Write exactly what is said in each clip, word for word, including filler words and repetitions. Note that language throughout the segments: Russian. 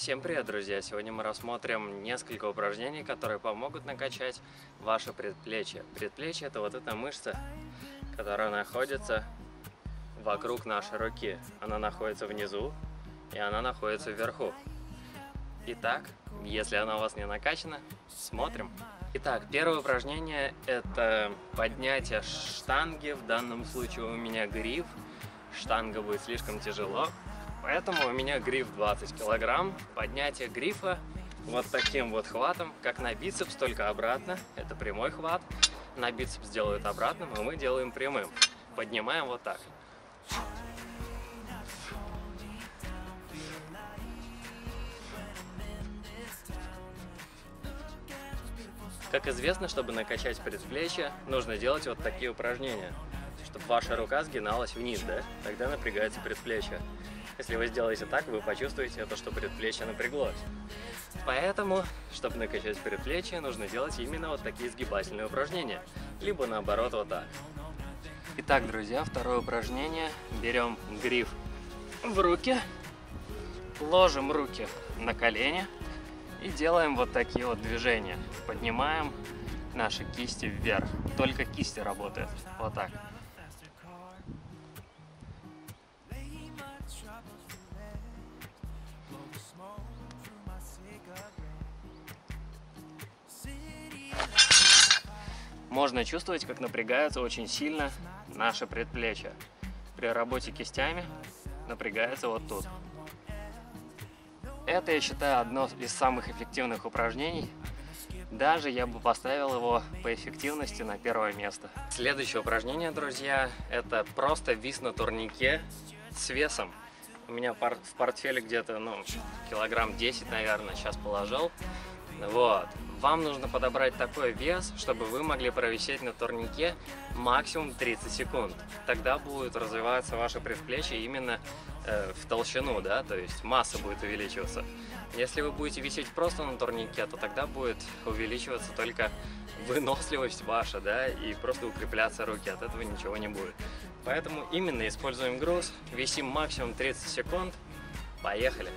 Всем привет, друзья! Сегодня мы рассмотрим несколько упражнений, которые помогут накачать ваше предплечье. Предплечье – это вот эта мышца, которая находится вокруг нашей руки. Она находится внизу и она находится вверху. Итак, если она у вас не накачана, смотрим. Итак, первое упражнение – это поднятие штанги. В данном случае у меня гриф. Штанга будет слишком тяжело, поэтому у меня гриф двадцать килограмм. Поднятие грифа вот таким вот хватом, как на бицепс, только обратно. Это прямой хват. На бицепс делают обратным, а мы делаем прямым. Поднимаем вот так. Как известно, чтобы накачать предплечье, нужно делать вот такие упражнения, чтобы ваша рука сгиналась вниз, да? Тогда напрягается предплечье. Если вы сделаете так, вы почувствуете это, что предплечье напряглось. Поэтому, чтобы накачать предплечье, нужно делать именно вот такие сгибательные упражнения. Либо наоборот, вот так. Итак, друзья, второе упражнение. Берем гриф в руки, ложим руки на колени и делаем вот такие вот движения. Поднимаем наши кисти вверх. Только кисти работают. Вот так. Можно чувствовать, как напрягается очень сильно наше предплечье. При работе кистями напрягается вот тут. Это, я считаю, одно из самых эффективных упражнений. Даже я бы поставил его по эффективности на первое место. Следующее упражнение, друзья, это просто вис на турнике с весом. У меня в портфеле где-то, ну, килограмм десять, наверное, сейчас положил. Вот. Вам нужно подобрать такой вес, чтобы вы могли провисеть на турнике максимум тридцать секунд. Тогда будет развиваться ваше предплечье именно э, в толщину, да, то есть масса будет увеличиваться. Если вы будете висеть просто на турнике, то тогда будет увеличиваться только выносливость ваша, да, и просто укрепляться руки, от этого ничего не будет. Поэтому именно используем груз, висим максимум тридцать секунд, поехали!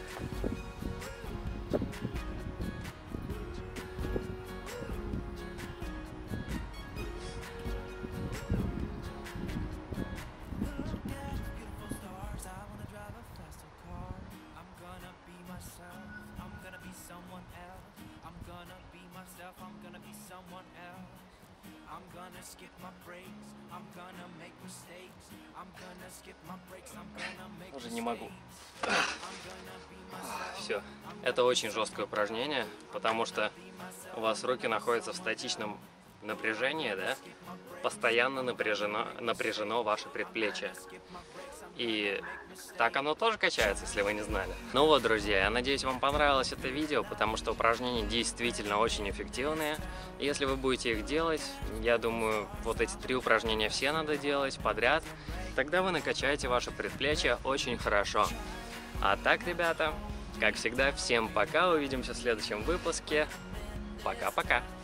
Уже не могу. Все. Это очень жесткое упражнение, потому что у вас руки находятся в статичном напряжении, да? Постоянно напряжено, напряжено ваше предплечье. И так оно тоже качается, если вы не знали. Ну вот, друзья, я надеюсь, вам понравилось это видео, потому что упражнения действительно очень эффективные. Если вы будете их делать, я думаю, вот эти три упражнения все надо делать подряд, тогда вы накачаете ваше предплечье очень хорошо. А так, ребята, как всегда, всем пока, увидимся в следующем выпуске. Пока-пока!